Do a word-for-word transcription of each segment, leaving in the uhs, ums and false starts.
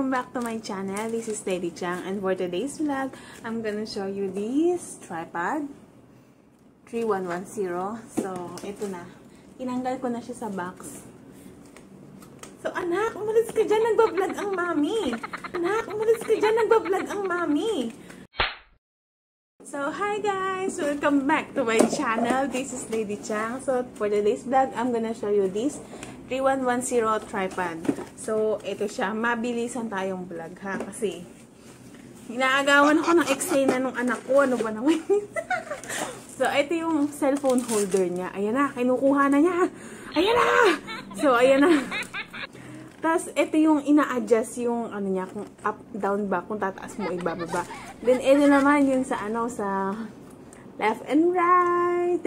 welcome back to my channel. This is Lady Chang, and for today's vlog, I'm gonna show you this tripod three one one zero. So, ito na. Tinanggal ko na siya sa box. So, anak, umalis ka dyan, nagbablog ang mami. Anak, umalis ka dyan, nagbablog ang mami. So, hi guys! Welcome back to my channel. This is Lady Chang. So, for today's vlog, I'm gonna show you this three one one zero tripod. So, ito siya. Mabilisan tayong vlog, ha? Kasi, inaagawan ako ng eksena ng anak ko. Ano ba naman? So, ito yung cellphone holder niya. Ayan na, kinukuha na niya. Ayan na! So, ayan na. Tapos, ito yung ina-adjust yung, ano niya, kung up, down, back, kung tataas mo, ibababa. Then, ito naman yung sa, ano, sa left and right.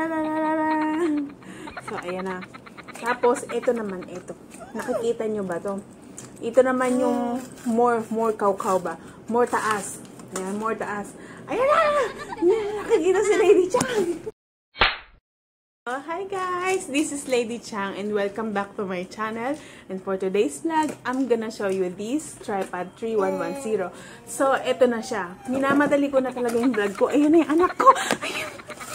So, ayan na. Tapos, ito naman, ito. Nakikita nyo ba to? Ito naman yung more, more kaw-kaw ba? More taas. Ayan, more taas. Ayan na! Nakikita si Lady Chang. Oh, hi guys! This is Lady Chang and welcome back to my channel. And for today's vlog, I'm gonna show you this tripod three one one zero. So, ito na siya. Minamadali ko na talaga yung vlog ko. Ayun na yung anak ko! Ayun!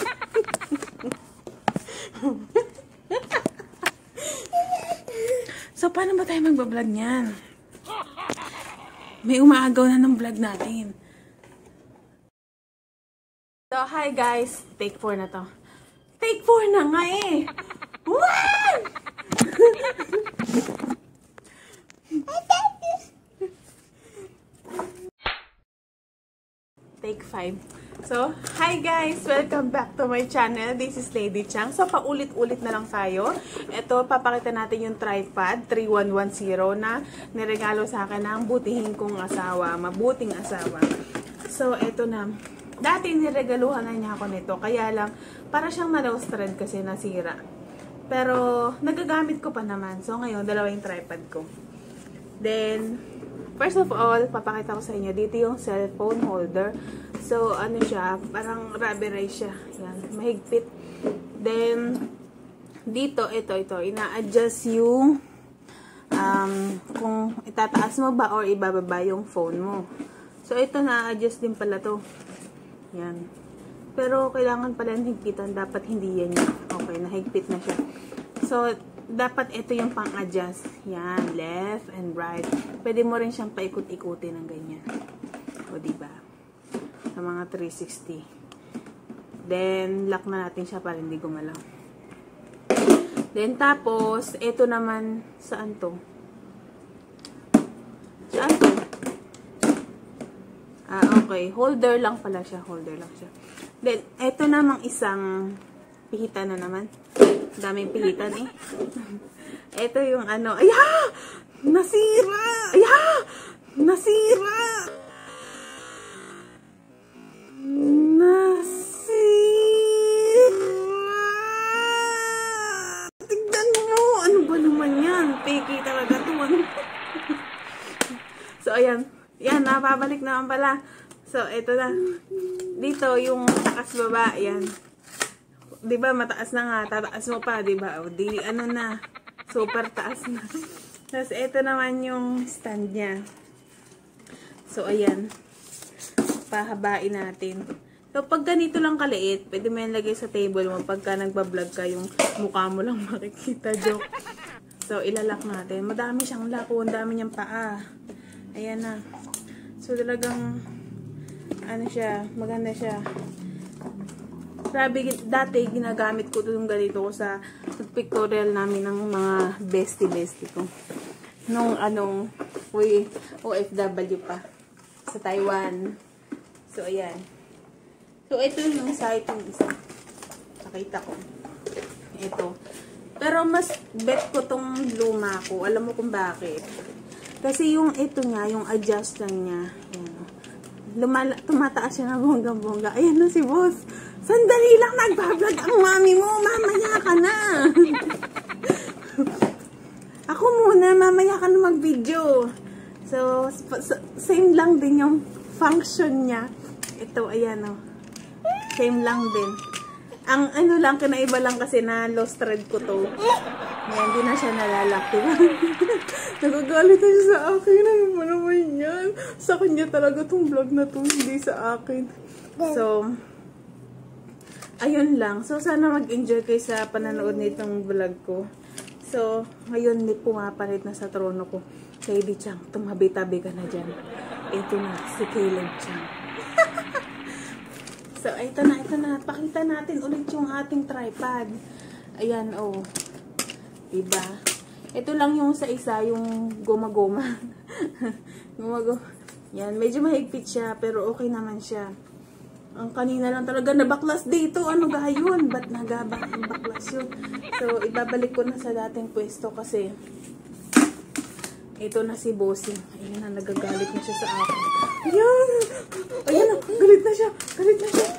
So, paano ba tayo magbablog niyan? May umaagaw na ng vlog natin. So, hi guys! Take four na to. Take four na nga eh! One! Take five. So, hi guys! Welcome back to my channel. This is Lady Chang. So, paulit-ulit na lang tayo. Ito, papakita natin yung tripod three one one zero na niregalo sa akin ng butihin kong asawa. Mabuting asawa. So, ito na. Dati niregaluhan na niya ako nito. Kaya lang, para siyang na-lost thread kasi nasira. Pero, nagagamit ko pa naman. So, ngayon, dalawa yung tripod ko. Then, first of all, papakita ko sa inyo. Dito yung cellphone holder. So, ano siya, parang rubberized siya. Yan, mahigpit. Then, dito, ito, ito, ina-adjust yung um, kung itataas mo ba or ibababa yung phone mo. So, ito na-adjust din pala to. Yan. Pero, kailangan pala higpitan. Dapat hindi yan yan. Okay, nahigpit na siya. So, dapat ito yung pang-adjust. Yan, left and right. Pwede mo rin siyang paikot-ikutin ng ganyan. O, diba? Sa mga three sixty. Then, lock na natin siya para hindi gumalaw. Then, tapos, ito naman, saan to? Saan to? Ah, okay. Holder lang pala siya. Holder lang siya. Then, ito namang isang pihitan na naman. Daming pihitan eh. Ito yung ano. Aya! Nasira! Aya! Nasira! So, ayan. Yan, napabalik naman pala. So, ito na. Dito, yung taas baba. Yan. Diba, mataas na nga. Tataas mo pa, diba? O, di, ano na. Super taas na. Tapos, ito naman yung stand niya. So, ayan. Pahabain natin. So, pag ganito lang kaliit, pwede mo yan lagay sa table mo. Pagka nagbablog ka, yung mukha mo lang makikita. Joke. So, ilalak natin. Madami siyang lako. Ang dami niyang paa. Ayan na. So, talagang, ano siya, maganda siya. Grabe, dati, ginagamit ko ito yung ganito ko sa pictorial namin ng mga bestie-bestie ko. Nung, anong, uy, O F W pa. Sa Taiwan. So, ayan. So, ito yung isa, itong isa. Nakita ko. Ito. Pero, mas bet ko tong luma ko. Alam mo kung bakit. Kasi yung ito niya, yung adjust lang niya. Ayan. Lumala, tumataas siya na bongga-bongga. Ayan na si boss. Sandali lang nagbablog ang mami mo. Mamaya ka na. Ako muna, mamaya ka na mag-video. So, same lang din yung function niya. Ito, ayan o. Oh. Same lang din. Ang ano lang, kinaiba lang kasi na lost thread ko to. Yan, hindi na siya nalalaki. Nagagalit na siya sa akin. Ano ba naman yan? Sa kanya talaga tong vlog na to, hindi sa akin. So, ayun lang. So, sana mag-enjoy kayo sa pananood nitong vlog ko. So, ngayon may pumapalit na sa trono ko. Lady Chang, tumabi-tabi ka na dyan. Ito na, si Caleb Chang. So, ito na, ito na. Pakita natin ulit yung ating tripod. Ayan, oh. Diba? Ito lang yung sa isa, yung goma-goma. Goma-goma. Yan, medyo mahigpit siya, pero okay naman siya. Ang kanina lang talaga nabaklas dito. Ano ga yun? Ba't nagabaklas yun? So, ibabalik ko na sa dating pwesto kasi ito na si Bossing. Ayan na, nagagalit na siya sa akin. Ayan! Ayan na, galit na siya. Galit na siya.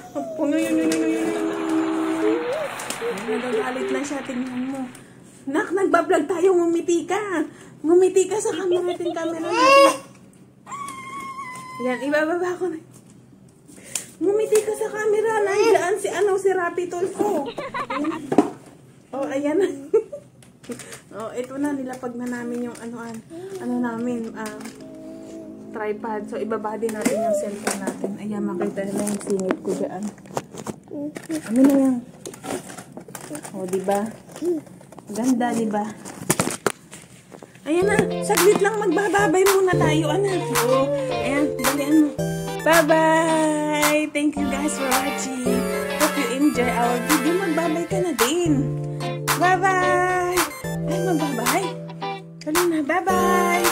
Nagagalit na siya. Tingnan mo. Nak, nagbablog tayo. Ngumiti ka. Ngumiti ka sa camera natin. Camera natin. Yan, ibababa ko na. Ngumiti ka sa camera. Nandiyan si ano, si Rapi Tulfo. Ayan. Oh, ayan na. Oh, ito na, nilapag na namin yung ano, ano namin, uh, tripod. So, ibaba din natin yung cellphone natin. Ayan, makita na yung singit ko dyan. Ano na yan? Oh, diba? Ganda, diba? Ayan na, saglit lang magbababay muna tayo, anak. Oh, ayan, dalian mo. Bye-bye! Thank you guys for watching. Hope you enjoy our video. Magbabay ka na din. Bye-bye! Ay, magbabay. Dali na, bye-bye!